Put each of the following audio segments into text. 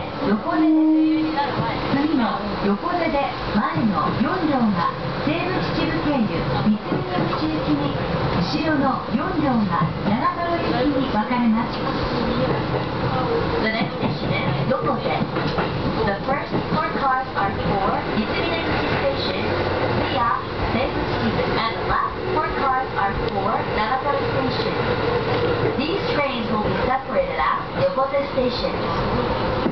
横出です。次の横出で前の4両が西武秩父経由三峰口行きに、後ろの4両が長瀞行きに分かれます。The next station is Yokote. The first 4 cars are for Mitsubishi Station via Seibu Chichibu, and the last 4 cars are for Nagasaru Station. These trains will be separated at Yokote Station.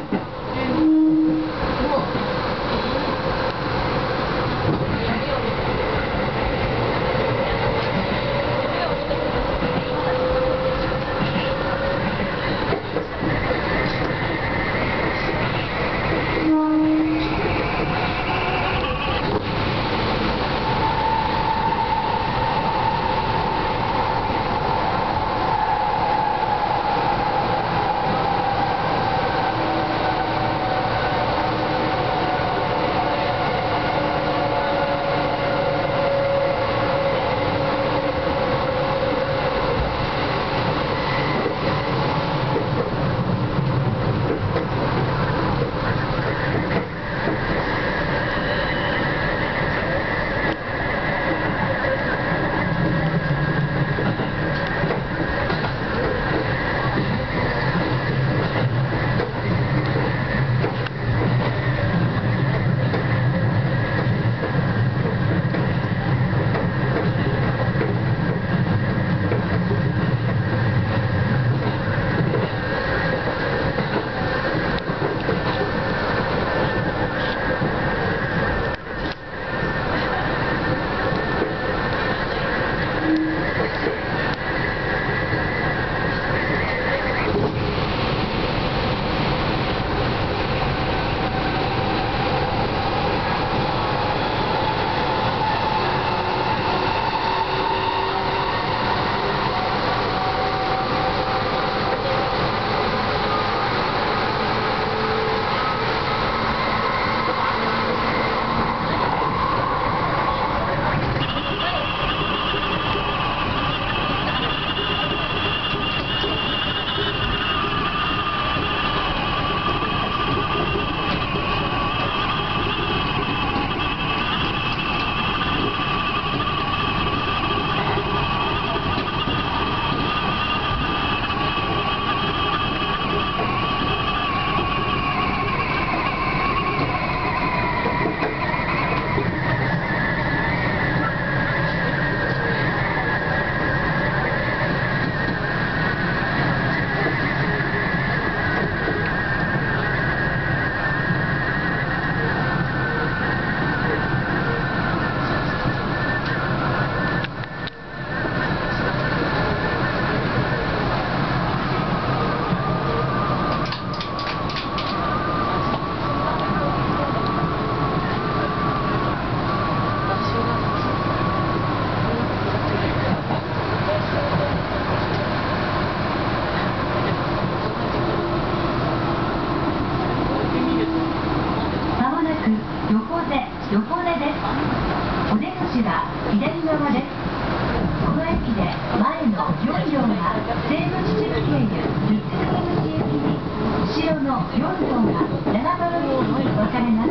横出です。お出口は左側です。この駅で前の4両が西武秩父経由三峰口行きに、後ろの4両が長瀞行きに分かれます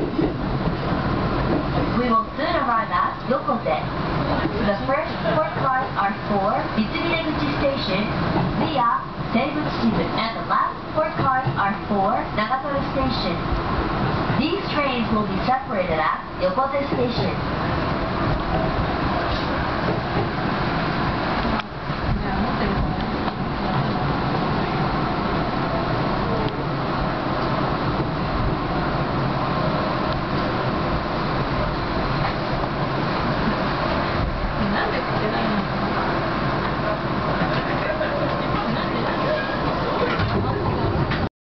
。We will soon arrive at Yokote. The first 4 cars are for Mitsubishi Station via Seibu Chichibu, and the last 4 cars are for Nagasaru Station. These trains will be separated at Yokote Station.